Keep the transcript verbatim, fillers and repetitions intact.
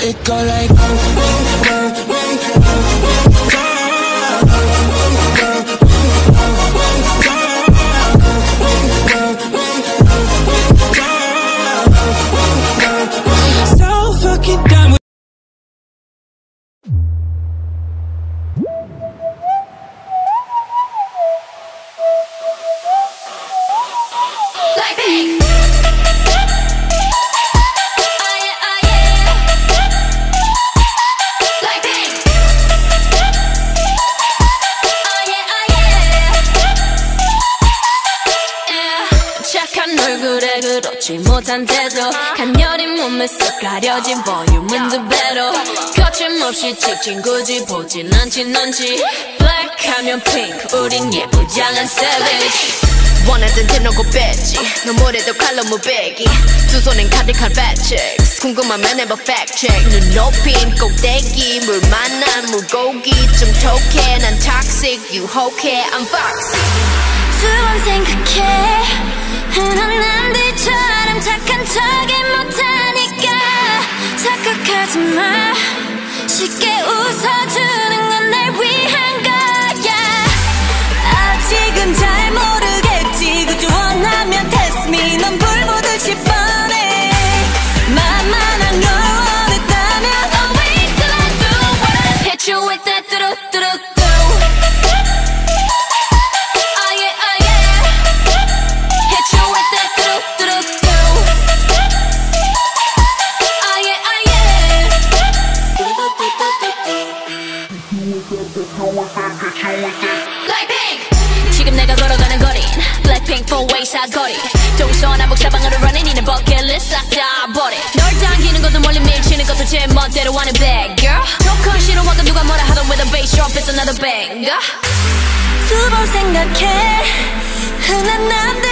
It go like so fucking done with 얼굴에 그렇지 못한 태도 간녀린 몸에 쓱 가려진 볼륨은 두 배로 거침없이 찍힌 굳이 보진 않진 않지 Black 하면 pink 우린 예쁘장한 savage 원하던 대놓고 뺐지 너무래도 칼로 무배기 두 손엔 가득한 fat chicks 궁금하면 해봐 fact check 눈 높인 꼭대기 물 만난 물고기 좀 톡해 난 toxic 유혹해 I'm foxy 두 번 생각해 흔한 남들처럼 착한 척이 못하니까 착각하지 마 쉽게 웃어주는 건 날 위한 거야 아직은 잘 모르겠지 그저 원하면 test me 넌 불 보듯이 뻔해 만만한 걸 원했다면 Oh wait till I do what I hit you with that 뚜루뚜루 지금 내가 걸어가는 거린 Blackpink four-way 사거리 동서남북 사방으로 running 이는 버킷리스트 싹 다 버려 널 당기는 것도 멀리 밀치는 것도 제 멋대로 하는 bad girl 조금 싫어하고 누가 뭐라 하던 with a bass drop it's another banger 두 번 생각해 흔한 남들